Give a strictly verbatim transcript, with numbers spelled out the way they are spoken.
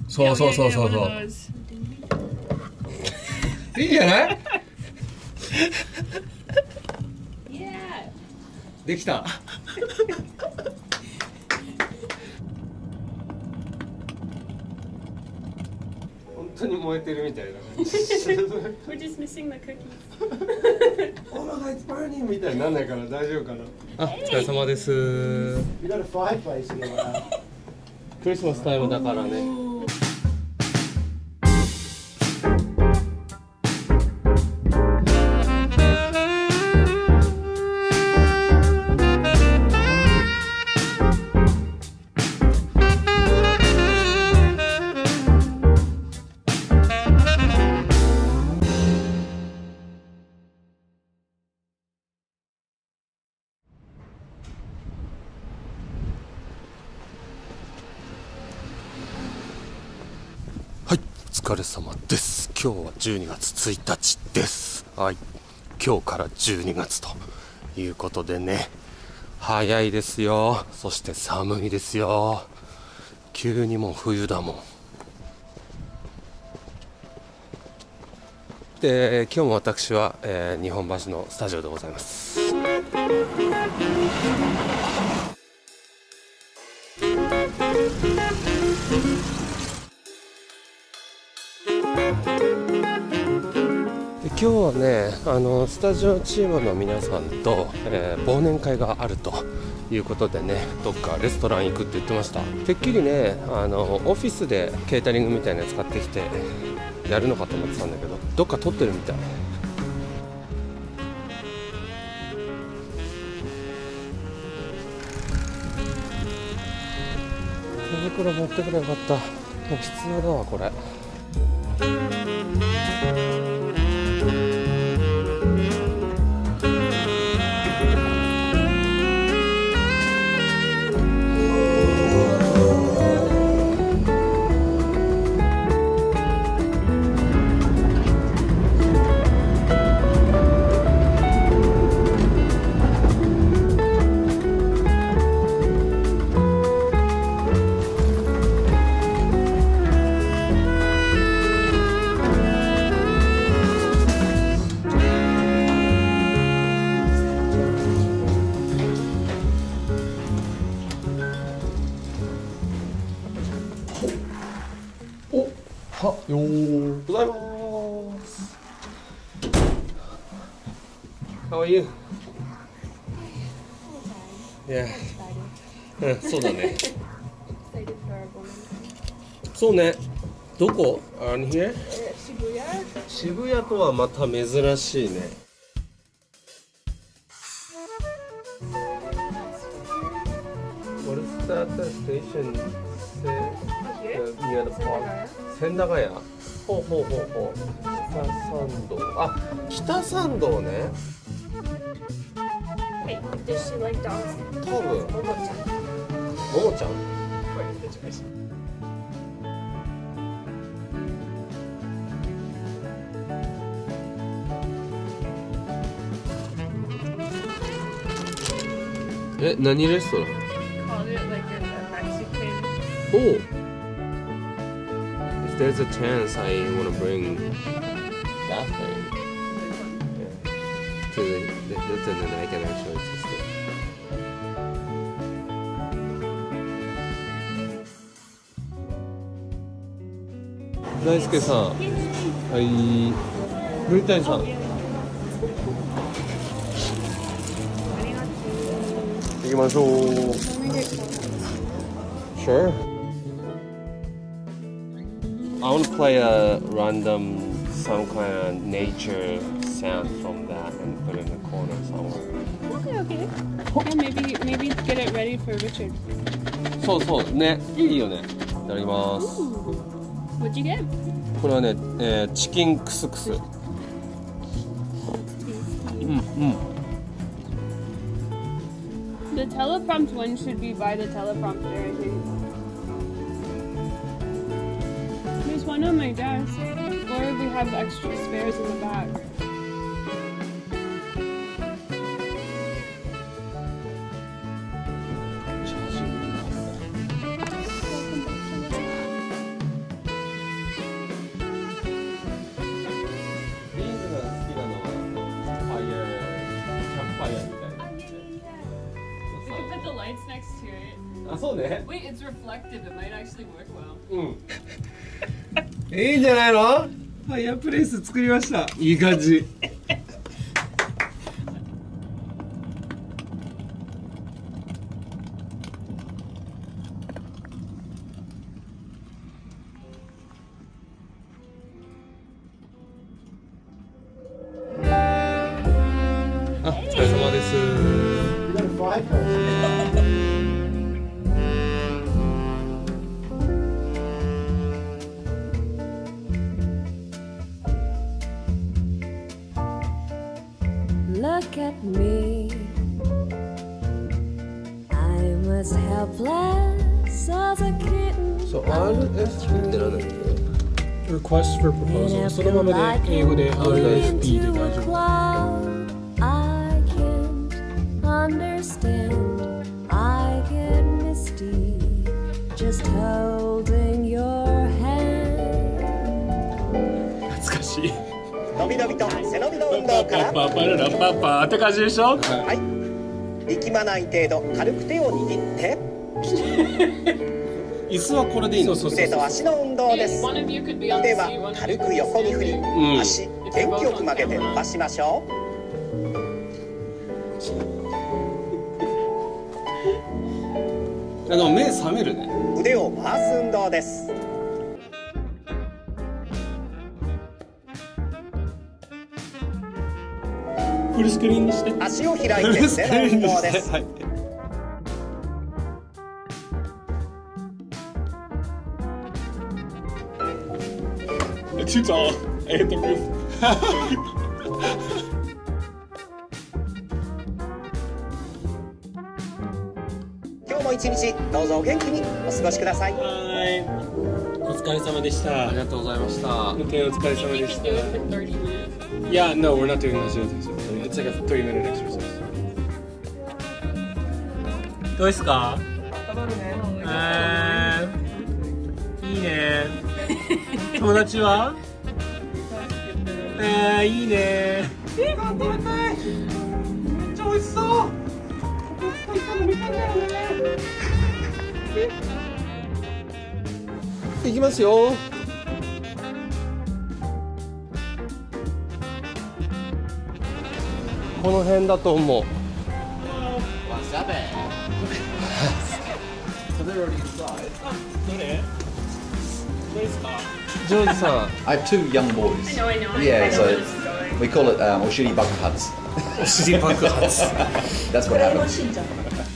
そうそうそうそうそう。いいんじゃない？できた。本当に燃えてるみたいな。 We're just missing the cookies. Oh my God, it's burning みたいになんないから大丈夫かな。あ、お疲れ様です。 You got a fireplace here now. クリスマスタイムだからね。お疲れ様です。今日はじゅうにがつついたちです。はい、今日からじゅうにがつということでね、早いですよ。そして寒いですよ。急にもう冬だもん。で、今日も私は、えー、日本橋のスタジオでございます。今日はね、あのスタジオチームの皆さんと、えー、忘年会があるということでね、どっかレストラン行くって言ってました。てっきりね、あのオフィスでケータリングみたいなやつ買ってきてやるのかと思ってたんだけど、どっか撮ってるみたい。手袋持ってくればよかった。もう必要だわこれ。はよーございます。How are you? Yeah. うん、そうだね。そうね。どこ？あのhere？渋谷？渋谷とはまた珍しいね。What is that station? Near the park. 千駄ヶ谷。ほうほうほうほう。北参道。あ、北参道ね。 Wait, does she like dogs? 多分。ももちゃん。ももちゃん。え、何レストラン？ Called it like a Mexican. Oh. If there's a chance, I want to bring that thing. Yeah. To the Hilton, and I can actually test it. 大輔さん、はい、古谷さん。行きましょう。Sure. I want to play a random, some kind of nature sound from that and put it in the corner somewhere. Okay, okay. Yeah, maybe maybe get it ready for Richard. そうそうね、いいよね。いただきます。 What'd you get? これはね、えー、チキンクスクス。うんうん。 The teleprompt one should be by the teleprompter, I think. There's one on my desk, or we have extra spares in the back. ね。 Wait, it's reflective. It might actually work well. うん。いいんじゃないの？ ファイアプレイス作りました。いい感じ。あ、お疲れ様です。 You got a fireplace. Look at me. I'm as helpless as a kitten. そう、アールエスピー ってなんだっけ？ Request for proposal。そのままで英語で アールエスピー で大丈夫。 I can't understand. I get misty just holding your hand. 懐かしい。 のびのびと背伸びの運動からパパララパパって感じでしょ。 はい力まない程度軽く手を握って椅子はこれでいいの？そうそうそう腕と足の運動です。 One of you could be on 腕 the は seat, one of 軽 you く could 横に振り、 ん足元気よく曲げて伸ばしましょあの目覚めるね。 う。腕を回す運動です。 フルスクリーンにして。 足を開いて腕の運動です。 はい。Too tall. I hit the roof. 今日も一日どうぞお元気にお過ごしください。 はい。お疲れ様でした。 ありがとうございました。 運転お疲れ you. 様 You でし could た。 do it for thirty minutes. Yeah, no, we're not doing this. It's like a thirty minute exercise. どうですか？あー、いいね。友達は？あー、いいね。え、ご飯食べたい。めっちゃ美味しそう。 いきますよ。この辺だと思う。 どれ？どれですか？ ジョージさん。 I have two young boys. I know, I know. I Yeah, know so where this is going. we call it um, Oshiri Bakhatsu. お尻爆発。 That's what happens.